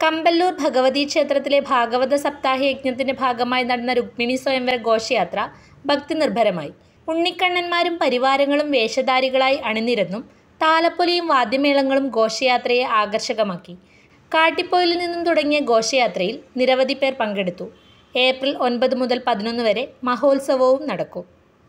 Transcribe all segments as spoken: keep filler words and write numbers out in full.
കമ്പല്ലൂർ ഭഗവതി ക്ഷേത്രത്തിലെ ഭാഗവത സപ്താഹ യജ്ഞത്തിന്റെ ഭാഗമായി നടന്ന രുക്മിണി സ്വയംവര ഘോഷയാത്ര ഭക്തി നിർഭരമായി. ഉണ്ണിക്കണ്ണന്മാരും പരിവാരങ്ങളും വേഷധാരികളായി അണിനിരന്നും താലപ്പൊലിയും വാദ്യമേളങ്ങളും ഘോഷയാത്രയെ ആകർഷകമാക്കി. കാട്ടിപ്പോയിലിൽ നിന്നും തുടങ്ങിയ ഘോഷയാത്രയിൽ നിരവധി പേർ പങ്കെടുത്തു. ഏപ്രിൽ ഒൻപത് മുതൽ പതിനൊന്ന് വരെ മഹോത്സവവും നടക്കും.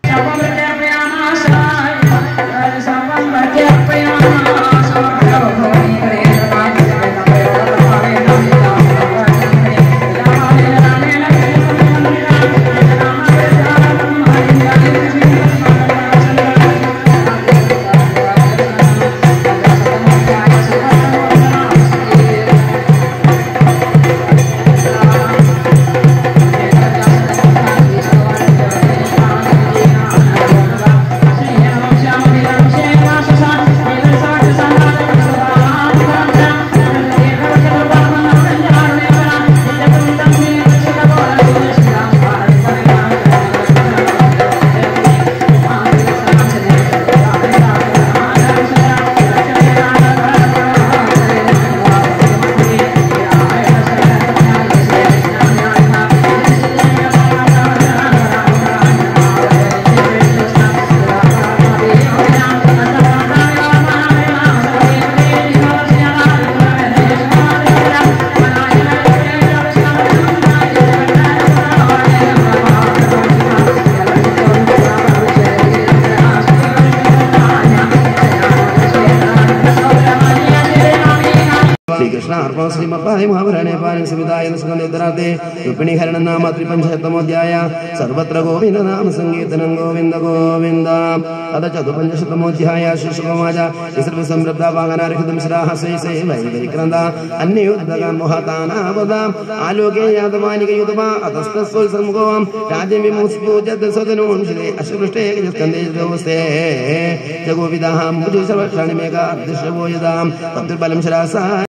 श्रीकृष्ण अर्पण श्रीमद्भाय महापुराणे पारं संहितायां स्कन्धोत्तरार्धे रुक्मिणीहरणं नाम त्रिपञ्चशतमोऽध्याय सर्वत्र गोविन्द नाम संकीर्तनं गोविन्द गोविन्द अथ चतुपञ्चशतमोऽध्याय श्रीशुकवाच सर्वसम्रब्धा वाहनार्हितं शिराः शैशे वैवैक्रन्दा अन्ययुद्धगान् मोहतानावदाम् आलोके यातवानिकयुतमा अतस्तस्वल्सन्मुखवां राज्यं विमुत्पूज्यत सदनोन् शिरे अश्वपृष्ठे स्कन्धे दोस्ते जगोविदाः मुजुसर्वक्षाणिमेका दृश्यवो यदां तत्बलं शिरासा